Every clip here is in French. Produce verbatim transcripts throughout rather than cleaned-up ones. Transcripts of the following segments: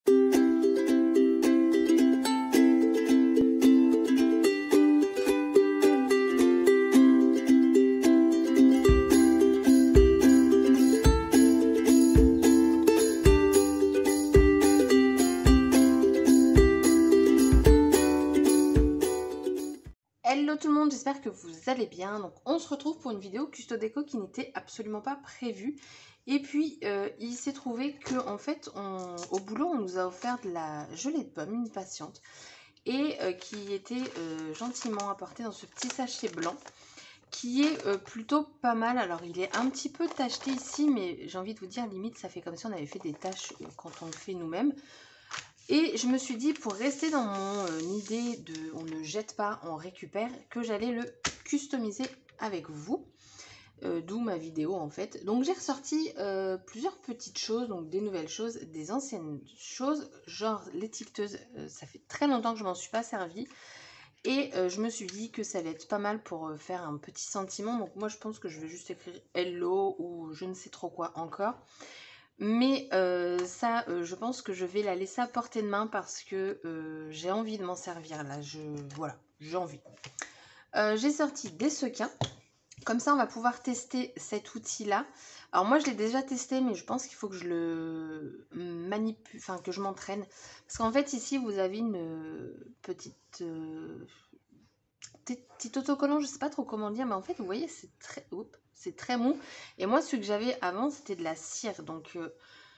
Hello tout le monde, j'espère que vous allez bien. Donc on se retrouve pour une vidéo custo déco qui n'était absolument pas prévue. Et puis euh, il s'est trouvé que en fait on, au boulot on nous a offert de la gelée de pomme, une patiente, et euh, qui était euh, gentiment apportée dans ce petit sachet blanc qui est euh, plutôt pas mal. Alors il est un petit peu tacheté ici, mais j'ai envie de vous dire limite ça fait comme si on avait fait des taches euh, quand on le fait nous-mêmes. Et je me suis dit, pour rester dans mon euh, idée de on ne jette pas, on récupère, que j'allais le customiser avec vous. Euh, D'où ma vidéo en fait. Donc j'ai ressorti euh, plusieurs petites choses, donc des nouvelles choses, des anciennes choses, genre l'étiqueteuse. Euh, ça fait très longtemps que je m'en suis pas servi. Et euh, je me suis dit que ça allait être pas mal pour euh, faire un petit sentiment. Donc moi je pense que je vais juste écrire hello ou je ne sais trop quoi encore. Mais euh, ça, euh, je pense que je vais la laisser à portée de main parce que euh, j'ai envie de m'en servir là. Je, voilà, j'ai envie. Euh, j'ai sorti des sequins. Comme ça, on va pouvoir tester cet outil-là. Alors moi, je l'ai déjà testé, mais je pense qu'il faut que je le manipule, enfin que je m'entraîne. Parce qu'en fait, ici, vous avez une petite... Euh, petit autocollant, je sais pas trop comment dire, mais en fait, vous voyez, c'est très... Oups, c'est très mou. Et moi, celui que j'avais avant, c'était de la cire. Donc... Euh,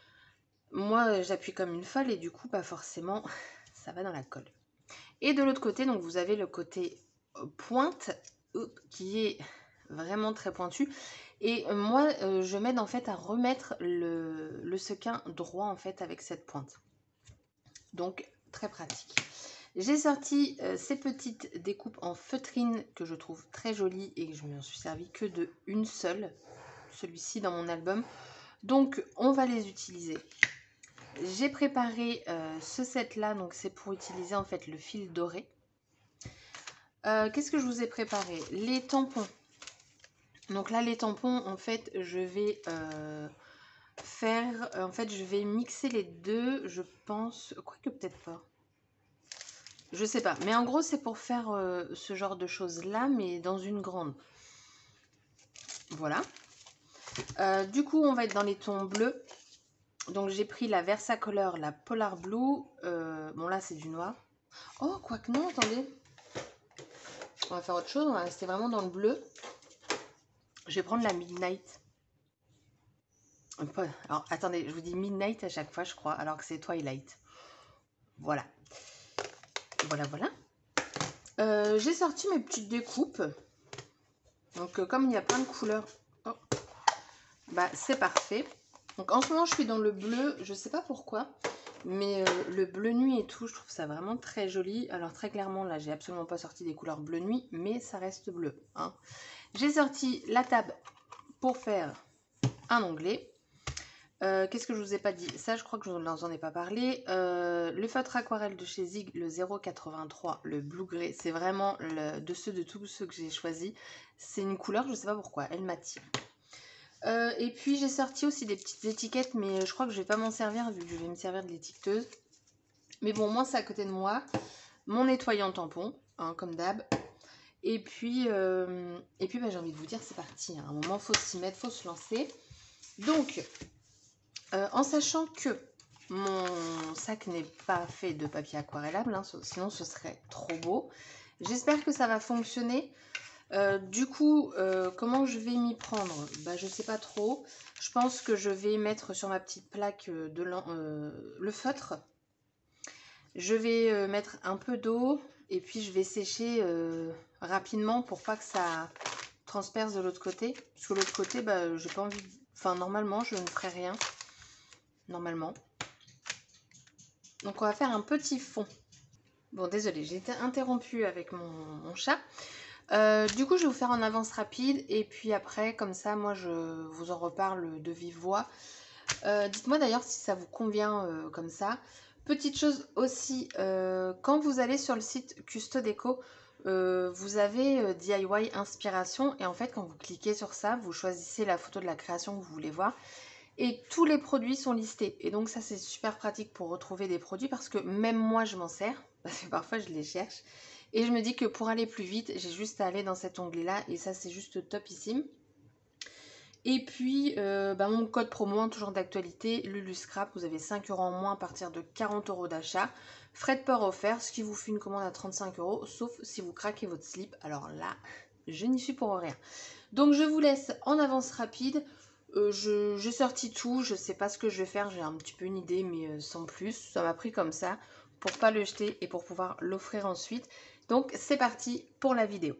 moi, j'appuie comme une folle et du coup, pas forcément, ça va dans la colle. Et de l'autre côté, donc vous avez le côté pointe qui est vraiment très pointu. Et moi, je m'aide en fait à remettre le, le sequin droit en fait avec cette pointe. Donc, très pratique. J'ai sorti euh, ces petites découpes en feutrine que je trouve très jolies et que je ne m'en suis servi que de une seule, celui-ci dans mon album. Donc, on va les utiliser. J'ai préparé euh, ce set là, donc c'est pour utiliser en fait le fil doré. Euh, Qu'est-ce que je vous ai préparé? Les tampons. Donc là les tampons en fait je vais euh, faire, euh, en fait je vais mixer les deux, je pense, quoique peut-être pas. Je sais pas, mais en gros c'est pour faire euh, ce genre de choses là, mais dans une grande. Voilà. Euh, du coup on va être dans les tons bleus. Donc j'ai pris la Versacolor, la Polar Blue. Euh, bon là c'est du noir. Oh quoique non, attendez. On va faire autre chose, on va rester vraiment dans le bleu. Je vais prendre la Midnight. Alors attendez, je vous dis Midnight à chaque fois je crois, alors que c'est Twilight. Voilà. Voilà, voilà. Euh, j'ai sorti mes petites découpes. Donc euh, comme il y a plein de couleurs, oh, bah c'est parfait. Donc en ce moment je suis dans le bleu, je sais pas pourquoi. Mais euh, le bleu nuit et tout, je trouve ça vraiment très joli. Alors très clairement, là, j'ai absolument pas sorti des couleurs bleu nuit, mais ça reste bleu. Hein. J'ai sorti la table pour faire un onglet. Euh, Qu'est-ce que je vous ai pas dit? Ça, je crois que je ne vous en ai pas parlé. Euh, le feutre aquarelle de chez Zig, le zéro quatre-vingt-trois, le Blue Grey, c'est vraiment le, de ceux de tous ceux que j'ai choisi. C'est une couleur, je sais pas pourquoi, elle m'attire. Euh, et puis j'ai sorti aussi des petites étiquettes, mais je crois que je vais pas m'en servir vu que je vais me servir de l'étiqueteuse. Mais bon, moi c'est à côté de moi. Mon nettoyant tampon, hein, comme d'hab. Et puis, euh, et puis bah, j'ai envie de vous dire, c'est parti. Hein. À un moment, il faut s'y mettre, il faut se lancer. Donc, euh, en sachant que mon sac n'est pas fait de papier aquarellable, hein, sinon ce serait trop beau. J'espère que ça va fonctionner. Euh, du coup, euh, comment je vais m'y prendre? Bah, je sais pas trop. Je pense que je vais mettre sur ma petite plaque de euh, le feutre. Je vais euh, mettre un peu d'eau et puis je vais sécher euh, rapidement pour pas que ça transperce de l'autre côté. Parce que l'autre côté, bah, j'ai pas envie. De... Enfin, normalement, je ne ferai rien. Normalement. Donc, on va faire un petit fond. Bon, désolée, j'ai été interrompue avec mon, mon chat. Euh, du coup, je vais vous faire en avance rapide et puis après, comme ça, moi, je vous en reparle de vive voix. Euh, Dites-moi d'ailleurs si ça vous convient euh, comme ça. Petite chose aussi, euh, quand vous allez sur le site Custo Déco, euh, vous avez euh, D I Y Inspiration et en fait, quand vous cliquez sur ça, vous choisissez la photo de la création que vous voulez voir. Et tous les produits sont listés. Et donc ça, c'est super pratique pour retrouver des produits parce que même moi, je m'en sers. Parce que parfois, je les cherche. Et je me dis que pour aller plus vite, j'ai juste à aller dans cet onglet-là. Et ça, c'est juste topissime. Et puis, euh, bah, mon code promo, toujours d'actualité, LuluScrap, vous avez cinq euros en moins à partir de quarante euros d'achat. Frais de port offerts, ce qui vous fait une commande à trente-cinq euros, sauf si vous craquez votre slip. Alors là, je n'y suis pour rien. Donc, je vous laisse en avance rapide. Euh, j'ai sorti tout, je ne sais pas ce que je vais faire, j'ai un petit peu une idée, mais euh, sans plus. Ça m'a pris comme ça pour pas le jeter et pour pouvoir l'offrir ensuite. Donc, c'est parti pour la vidéo.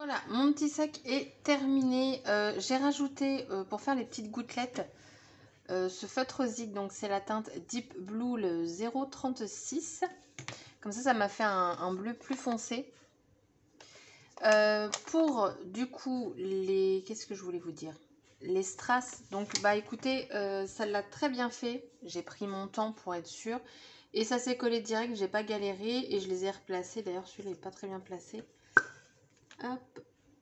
Voilà, mon petit sac est terminé. Euh, j'ai rajouté euh, pour faire les petites gouttelettes euh, ce feutre Zig, donc c'est la teinte Deep Blue le zéro trente-six. Comme ça, ça m'a fait un, un bleu plus foncé. Euh, pour du coup les... Qu'est-ce que je voulais vous dire? Les strass. Donc bah écoutez, euh, ça l'a très bien fait. J'ai pris mon temps pour être sûre. Et ça s'est collé direct, j'ai pas galéré. Et je les ai replacés. D'ailleurs celui-là n'est pas très bien placé. Hop.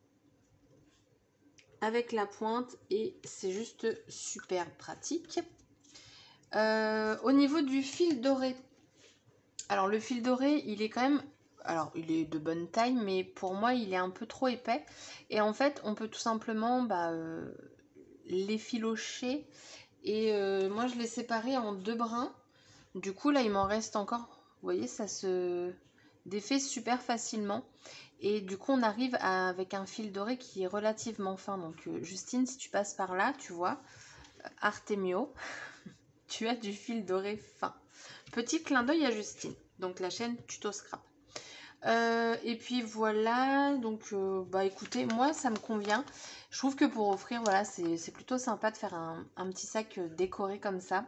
Avec la pointe. Et c'est juste super pratique. Euh, au niveau du fil doré. Alors le fil doré, il est quand même... Alors, il est de bonne taille, mais pour moi, il est un peu trop épais. Et en fait, on peut tout simplement bah, euh, l'effilocher. Et euh, moi, je l'ai séparé en deux brins. Du coup, là, il m'en reste encore. Vous voyez, ça se défait super facilement. Et du coup, on arrive à, avec un fil doré qui est relativement fin. Donc, euh, Justine, si tu passes par là, tu vois, Artemio, tu as du fil doré fin. Petit clin d'œil à Justine. Donc, la chaîne Tuto Scrap. Euh, et puis voilà, donc euh, bah écoutez, moi ça me convient. Je trouve que pour offrir, voilà, c'est plutôt sympa de faire un, un petit sac décoré comme ça.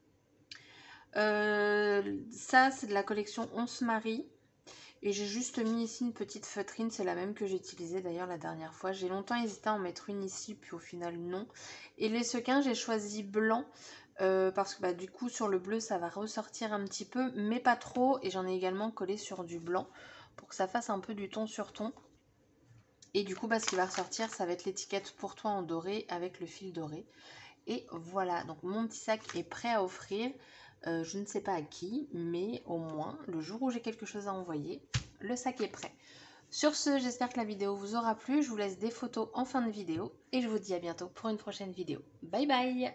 Euh, ça, c'est de la collection On se marie. Et j'ai juste mis ici une petite feutrine, c'est la même que j'ai utilisée d'ailleurs la dernière fois. J'ai longtemps hésité à en mettre une ici, puis au final non. Et les sequins, j'ai choisi blanc. Euh, parce que bah, du coup sur le bleu ça va ressortir un petit peu, mais pas trop. Et j'en ai également collé sur du blanc pour que ça fasse un peu du ton sur ton. Et du coup, bah, ce qui va ressortir, ça va être l'étiquette pour toi en doré avec le fil doré. Et voilà, donc mon petit sac est prêt à offrir. Euh, je ne sais pas à qui, mais au moins, le jour où j'ai quelque chose à envoyer, le sac est prêt. Sur ce, j'espère que la vidéo vous aura plu. Je vous laisse des photos en fin de vidéo. Et je vous dis à bientôt pour une prochaine vidéo. Bye bye!